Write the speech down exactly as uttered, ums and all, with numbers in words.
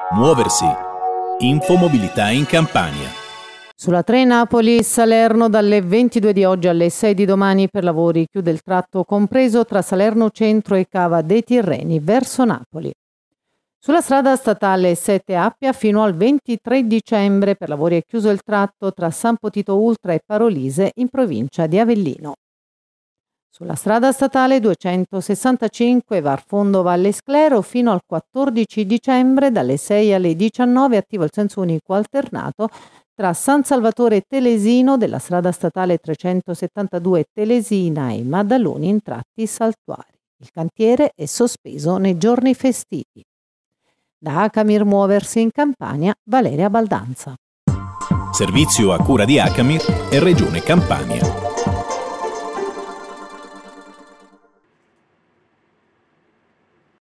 Muoversi. Infomobilità in Campania. Sulla tre Napoli-Salerno dalle ventidue di oggi alle sei di domani per lavori chiude il tratto compreso tra Salerno Centro e Cava dei Tirreni verso Napoli. Sulla strada statale sette Appia fino al ventitré dicembre per lavori è chiuso il tratto tra San Potito Ultra e Parolise in provincia di Avellino. Sulla strada statale duecentosessantacinque Varfondo Valle Sclero fino al quattordici dicembre dalle sei alle diciannove attivo il senso unico alternato tra San Salvatore Telesino della strada statale trecentosettantadue Telesina e Maddaloni in tratti saltuari. Il cantiere è sospeso nei giorni festivi. Da Acamir Muoversi in Campania, Valeria Baldanza. Servizio a cura di Acamir e Regione Campania.